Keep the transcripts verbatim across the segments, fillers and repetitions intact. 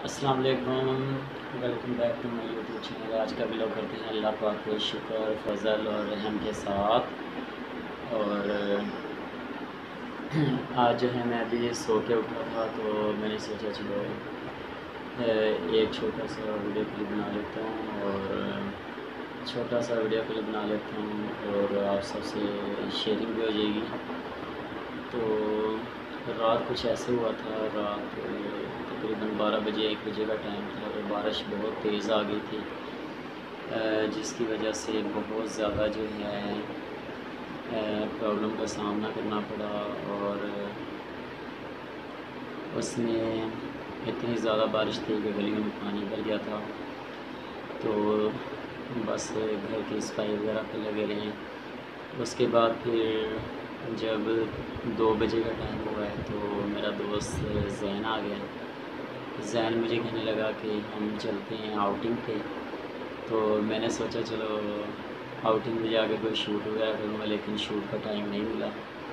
السلام علیکم، welcome back to my YouTube channel. آج کا ولاگ کرتے ہیں اللہ پاک کے شکر فضل اور رحم کے ساتھ۔ اور آج جو ہے میں ابھی سو کے اٹھا تھا تو میں نے سوچا چلو ایک چھوٹا سا ویڈیو کلپ بنا لیتا ہوں اور چھوٹا سا ویڈیو کلپ بنا لیتا ہوں اور آپ سب سے شیئرنگ بھی ہو جائے گی۔ تو رات کچھ ایسے ہوا تھا، رات تقریباً بارہ بجے ایک بجے کا ٹائم تھا اور بارش بہت تیز آ گئی تھی، جس کی وجہ سے بہت زیادہ جو ہے پرابلم کا سامنا کرنا پڑا۔ اور اس میں اتنی زیادہ بارش تھی کہ گلیوں میں پانی بھر گیا تھا، تو بس گھر کی صفائی وغیرہ پہ لگے رہے۔ اس کے بعد پھر جب دو بجے کا ٹائم ہوا ہے تو میرا دوست زین آ گیا۔ زین مجھے کہنے لگا کہ ہم چلتے ہیں آؤٹنگ پہ، تو میں نے سوچا چلو آؤٹنگ پہ جا کے کوئی شوٹ وغیرہ کروں گا، لیکن شوٹ کا ٹائم نہیں ملا،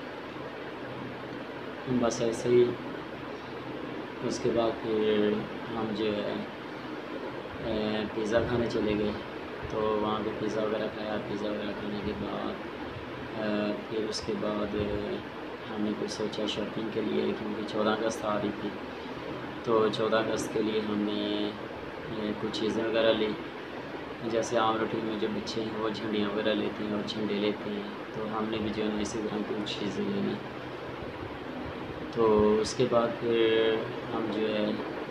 بس ایسے ہی۔ اس کے بعد پھر ہم جو ہے پیزا کھانے چلے گئے، تو وہاں پہ پیزا وغیرہ کھایا۔ پیزا وغیرہ کھانے کے بعد پھر اس کے بعد ہم نے کچھ سوچا شاپنگ کے لیے، کیونکہ چودہ اگست آ رہی تھی، تو چودہ اگست کے لیے ہم نے کچھ چیزیں وغیرہ لی، جیسے عام روٹین میں جو بچے ہیں وہ جھنڈیاں وغیرہ لیتے ہیں اور جھنڈے لیتے ہیں، تو ہم نے بھی جو ہے اسی طرح کی کچھ چیزیں لیں۔ تو اس کے بعد پھر ہم جو ہے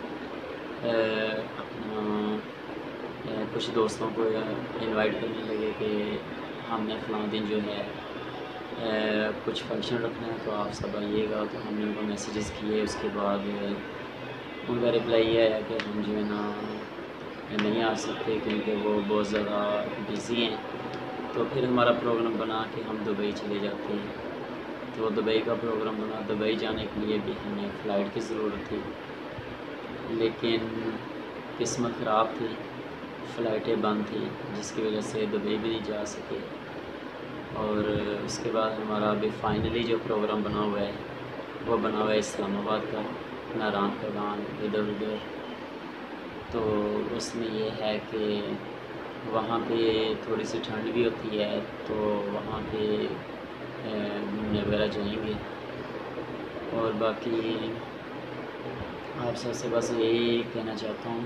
اپنا کچھ دوستوں کو انوائٹ کرنے لگے کہ ہم نے فلاں دن جو ہے کچھ فنکشن رکھنا ہے، تو آپ سب آئیے گا۔ تو ہم نے ان کو میسیجز کیے، اس کے بعد ان کا رپلائی یہ آیا کہ ہم جو ہے نا نہیں آ سکتے کیونکہ وہ بہت زیادہ بزی ہیں۔ تو پھر ہمارا پروگرام بنا کہ ہم دبئی چلے جاتے ہیں، تو دبئی کا پروگرام بنا۔ دبئی جانے کے لیے بھی ہمیں فلائٹ کی ضرورت تھی، لیکن قسمت خراب تھی، فلائٹیں بند تھیں، جس کی وجہ سے دبئی بھی نہیں جا سکے۔ اور اس کے بعد ہمارا ابھی فائنلی جو پروگرام بنا ہوا ہے وہ بنا ہوا ہے اسلام آباد کا، ناران کگان ادھر ادھر۔ تو اس میں یہ ہے کہ وہاں پہ تھوڑی سی ٹھنڈ بھی ہوتی ہے، تو وہاں پہ گھومنے وغیرہ جائیں گے۔ اور باقی آپ سب سے بس یہی کہنا چاہتا ہوں،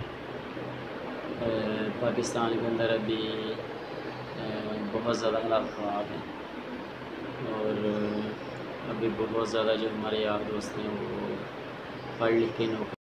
پاکستان کے اندر ابھی بہت زیادہ حالات خراب ہیں، اور ابھی بہت زیادہ جو ہمارے یار دوست ہیں وہ پڑھ لکھ کے نوکری